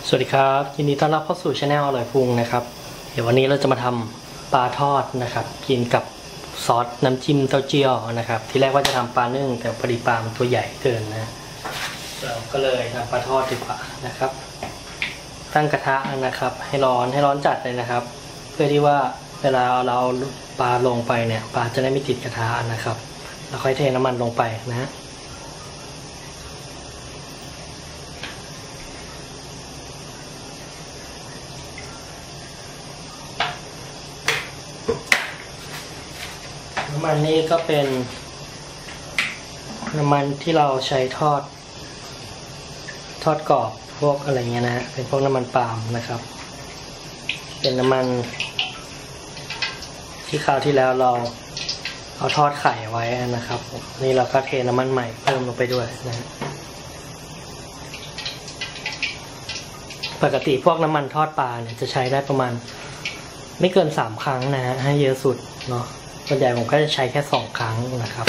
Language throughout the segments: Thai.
สวัสดีครับยินดีต้อนรับเข้าสู่ช anel อร่อยพุงนะครับเดี๋ยววันนี้เราจะมาทำปลาทอดนะครับกินกับซอสน้ำจิ้มเต้าเจี้ยวนะครับที่แรกว่าจะทำปลานึ่งแต่พอดีปลามันตัวใหญ่เกินนะเราก็เลยทำปลาทอดดีกว่านะครับตั้งกระทะนะครับให้ร้อนจัดเลยนะครับเพื่อที่ว่าเวลาเราปลาลงไปเนี่ยปลาจะได้ไม่ติดกระทะนะครับแล้วค่อยเทน้ำมันลงไปนะน้ำมันนี้ก็เป็นน้ำมันที่เราใช้ทอดกรอบพวกอะไรเงี้ยนะเป็นพวกน้ำมันปาล์มนะครับเป็นน้ำมันที่คราวที่แล้วเราเอาทอดไข่ไว้นะครับนี่เราก็เทน้ำมันใหม่เพิ่มลงไปด้วยนะปกติพวกน้ำมันทอดปลาเนี่ยจะใช้ได้ประมาณไม่เกิน3 ครั้งนะฮะให้เยอะสุดเนาะส่วนใหญ่ผมก็จะใช้แค่2 ครั้งนะครับ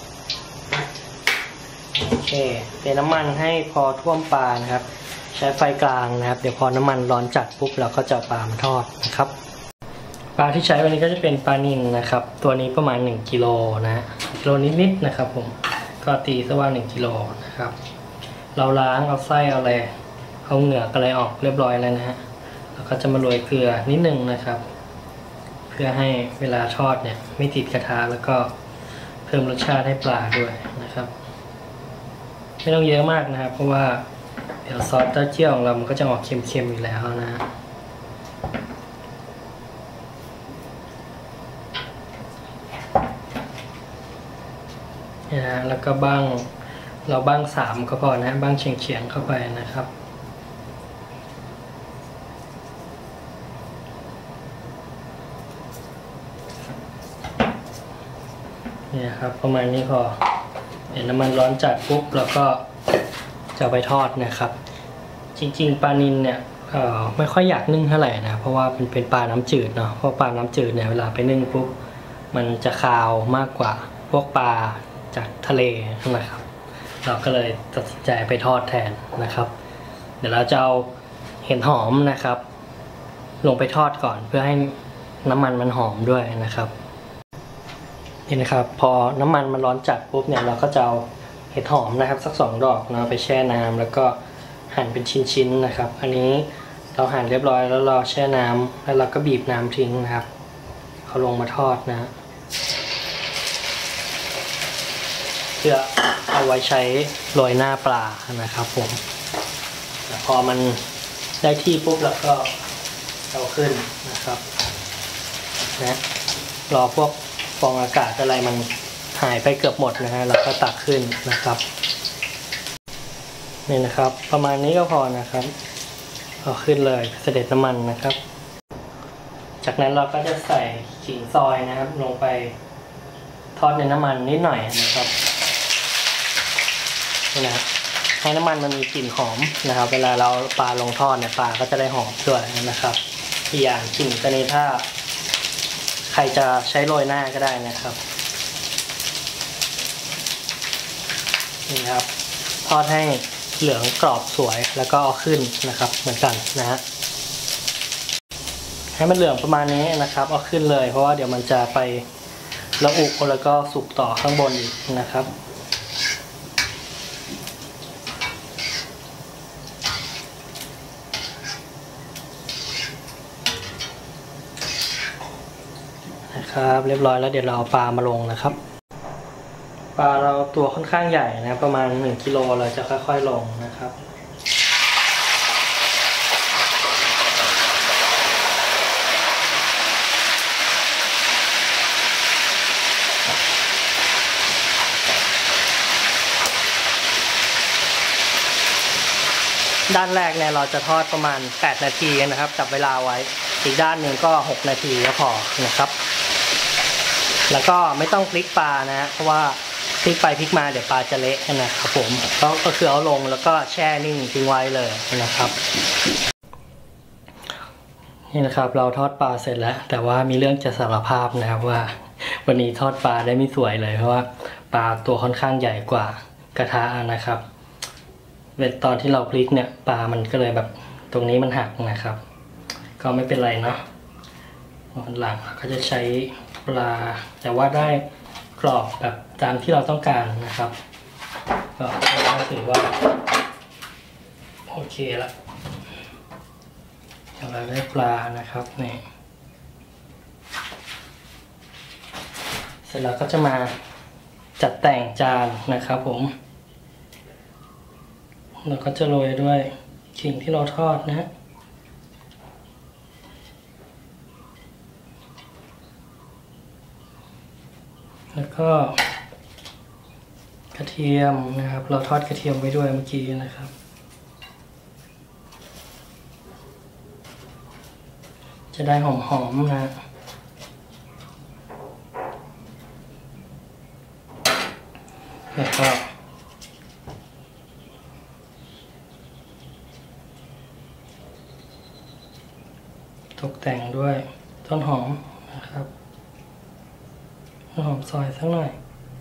โอเคเทน้ำมันให้พอท่วมปลานะครับใช้ไฟกลางนะครับเดี๋ยวพอน้ำมันร้อนจัดปุ๊บเราก็จะปลามาทอดนะครับปลาที่ใช้วันนี้ก็จะเป็นปลานิลนะครับตัวนี้ประมาณ1 กิโลนะกิโลนิดๆนะครับผมก็ตีซะว่า1 กิโลนะครับเราล้างเอาไส้เอาอะไรเอาเหงือกอะไรออกเรียบร้อยแล้วนะฮะแล้วก็จะมาโรยเกลือนิดนึงนะครับเพื่อให้เวลาทอดเนี่ยไม่ติดกระทะแล้วก็เพิ่มรสชาติให้ปลาด้วยนะครับไม่ต้องเยอะมากนะครับเพราะว่าเดี๋ยวซอสเต้าเจี้ยวของเรามันก็จะออกเค็มๆอยู่แล้วนะนี่นะแล้วก็เราบ้าง3ก็พอนะบ้างเฉียงๆเข้าไปนะครับนี่ครับประมาณนี้พอเห็นน้ำมันร้อนจัดปุ๊บเราก็จะไปทอดนะครับจริงๆปลานิลเนี่ยไม่ค่อยอยากนึ่งเท่าไหร่นะเพราะว่าเป็นปลาน้ำจืดเนาะเพราะปลาน้ำจืดเนี่ยเวลาไปนึ่งปุ๊บมันจะคาวมากกว่าพวกปลาจากทะเลนะครับเราก็เลยตัดสินใจไปทอดแทนนะครับเดี๋ยวเราจะเอาเห็ดหอมนะครับลงไปทอดก่อนเพื่อให้น้ำมันหอมด้วยนะครับนี่นะครับพอน้ำมันร้อนจัดปุ๊บเนี่ยเราก็จะเอาเห็ดหอมนะครับสัก2 ดอกนะไปแช่น้ำแล้วก็หั่นเป็นชิ้นๆนะครับอันนี้เราหั่นเรียบร้อยแล้วเราแช่น้ำแล้วเราก็บีบน้ำทิ้งนะครับเอาลงมาทอดนะเพื่อเอาไว้ใช้โรยหน้าปลานะครับผมพอมันได้ที่ปุ๊บแล้วก็เอาขึ้นนะครับนะรอพวกฟองอากาศอะไรมันหายไปเกือบหมดนะฮะแล้วก็ตักขึ้นนะครับนี่นะครับประมาณนี้ก็พอนะครับเอาขึ้นเลยเสด็จน้ำมันนะครับจากนั้นเราก็จะใส่ขิงซอยนะครับลงไปทอดในน้ำมันนิดหน่อยนะครับนี่นะให้น้ำมันมันมีกลิ่นหอมนะครับเวลาเราปลาลงทอดเนี่ยปลาก็จะได้หอมด้วยนะครับอีกอย่างกลิ่นตัวนี้ถ้าใครจะใช้โรยหน้าก็ได้นะครับนี่ครับทอดให้เหลืองกรอบสวยแล้วก็เอาขึ้นนะครับเหมือนกันนะฮะให้มันเหลืองประมาณนี้นะครับเอาขึ้นเลยเพราะว่าเดี๋ยวมันจะไประอุแล้วก็สุกต่อข้างบนอีกนะครับครับเรียบร้อยแล้วเดี๋ยวเราเอาปลามาลงนะครับปลาเราตัวค่อนข้างใหญ่นะประมาณ1 กิโลเราจะค่อยๆลงนะครับด้านแรกเนี่ยเราจะทอดประมาณ8 นาทีนะครับจับเวลาไว้อีกด้านหนึ่งก็6 นาทีก็พอนะครับแล้วก็ไม่ต้องพลิกปลานะเพราะว่าพลิกไปพลิกมาเดี๋ยวปลาจะเละนะครับผมก็คือเอาลงแล้วก็แช่นิ่งทิ้งไว้เลยนะครับนี่นะครับเราทอดปลาเสร็จแล้วแต่ว่ามีเรื่องจะสารภาพนะครับว่าวันนี้ทอดปลาได้ไม่สวยเลยเพราะว่าปลาตัวค่อนข้างใหญ่กว่ากระทะนะครับเวลาตอนที่เราพลิกเนี่ยปลามันก็เลยแบบตรงนี้มันหักนะครับก็ไม่เป็นไรเนาะวันหลังเราก็จะใช้ปลาแต่ว่าได้กรอบแบบตามที่เราต้องการนะครับก็ถือว่าโอเคละเราได้ปลานะครับนี่เสร็จแล้วก็จะมาจัดแต่งจานนะครับผมเราก็จะโรยด้วยขิงที่เราทอดนะฮะแล้วก็กระเทียมนะครับเราทอดกระเทียมไว้ด้วยเมื่อกี้นะครับจะได้หอมๆนะแล้วก็ตกแต่งด้วยต้นหอมนะครับต้นหอมซอยสักหน่อย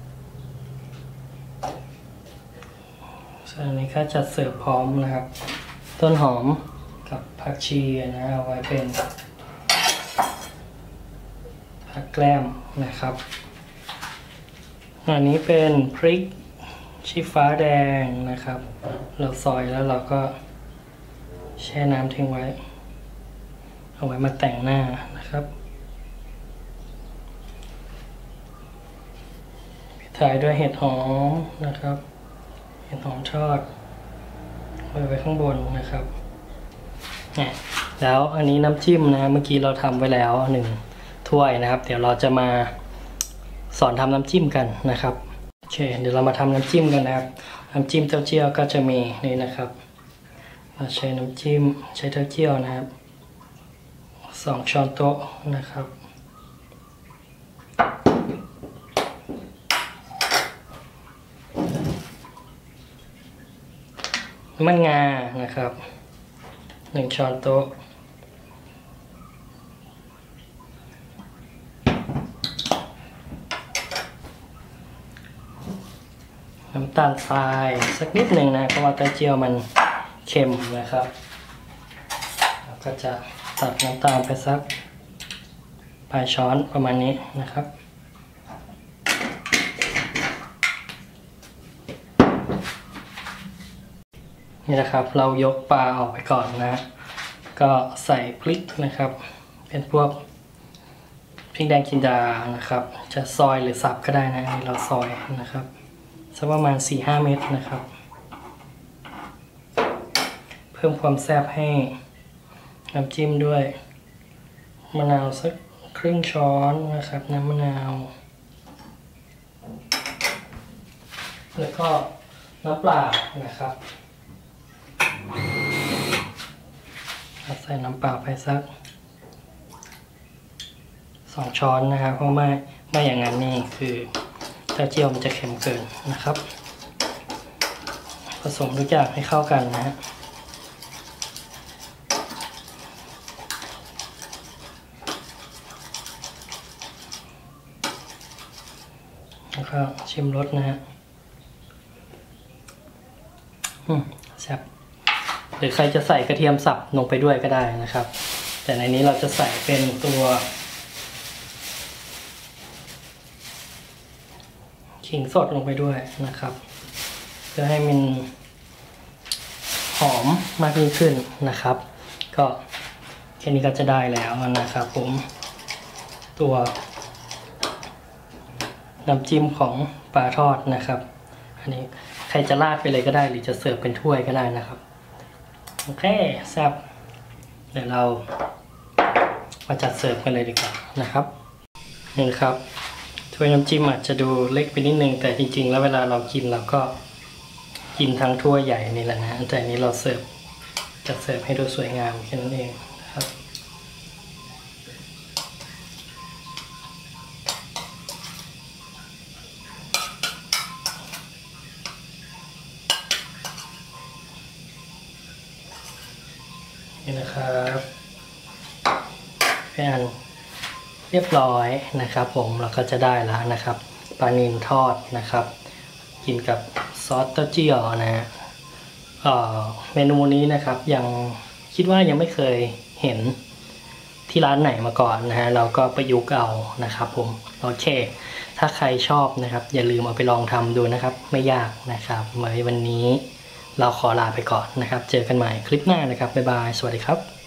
ส่วนนี้ก็จะเสิร์ฟพร้อมนะครับต้นหอมกับผักชีนะเอาไว้เป็นผักแกล้มนะครับอันนี้เป็นพริกชี้ฟ้าแดงนะครับเราซอยแล้วเราก็แช่น้ำทิ้งไว้เอาไว้มาแต่งหน้านะครับปิดท้ายด้วยเห็ดหอมนะครับเห็ดหอมทอดไว้ข้างบนนะครับแล้วอันนี้น้ำจิ้มนะเมื่อกี้เราทำไว้แล้ว1 ถ้วยนะครับเดี๋ยวเราจะมาสอนทำน้ำจิ้มกันนะครับโอเคเดี๋ยวเรามาทำน้ำจิ้มกันนะครับน้ำจิ้มเต้าเจี้ยวก็จะมีนี่นะครับเราใช้น้ำจิ้มใช้เต้าเจี้ยวนะครับ2 ช้อนโต๊ะนะครับน้ำมันงานะครับ1 ช้อนโต๊ะน้ำตาลทรายสักนิดหนึ่งนะเพราะว่าเต้าเจี้ยวมันเค็มนะครับเราก็จะตัดน้ำตาลไปสักปลายช้อนประมาณนี้นะครับนี่นะครับเรายกปลาออกไปก่อนนะก็ใส่พริกนะครับเป็นพวกพริกแดงจินดานะครับจะซอยหรือสับก็ได้นะนี่เราซอยนะครับสักประมาณ 4-5 เม็ดนะครับเพิ่มความแซ่บให้น้ำจิ้มด้วยมะนาวสักครึ่งช้อนนะครับน้ำมะนาวแล้วก็น้ำเปล่านะครับใส่น้ำเปล่าไปสัก2 ช้อนนะครับเพราะไม่อย่างนั้นนี่คือเต้าเจี้ยวมันจะเค็มเกินนะครับผสมทุกอย่างให้เข้ากันนะฮะแล้วก็ชิมรสนะฮะแซ่บหรือใครจะใส่กระเทียมสับลงไปด้วยก็ได้นะครับแต่ในนี้เราจะใส่เป็นตัวขิงสดลงไปด้วยนะครับเพื่อให้มันหอมมากยิ่งขึ้นนะครับก็แค่นี้ก็จะได้แล้วนะครับผมตัวน้ำจิ้มของปลาทอดนะครับอันนี้ใครจะราดไปเลยก็ได้หรือจะเสิร์ฟเป็นถ้วยก็ได้นะครับโอเคแซ่บเดี๋ยวเรามาจัดเสิร์ฟกันเลยดีกว่านะครับนี่ครับถ้วยน้ำจิ้มอาจจะดูเล็กไปนิดนึงแต่จริงๆแล้วเวลาเรากินเราก็กินทั้งถ้วยใหญ่นี่แหละนะแต่อันนี้เราจัดเสิร์ฟให้ดูสวยงามแค่นั้นเองครับนี่นะครับเป็นอันเรียบร้อยนะครับผมเราก็จะได้แล้วนะครับปลานิลทอดนะครับกินกับซอสเต้าเจี้ยวนะฮะเมนูนี้นะครับยังคิดว่ายังไม่เคยเห็นที่ร้านไหนมาก่อนนะฮะเราก็ประยุกต์เอานะครับผมโอเคถ้าใครชอบนะครับอย่าลืมเอาไปลองทำดูนะครับไม่ยากนะครับไว้วันนี้เราขอลาไปก่อนนะครับเจอกันใหม่คลิปหน้านะครับบ๊ายบายสวัสดีครับ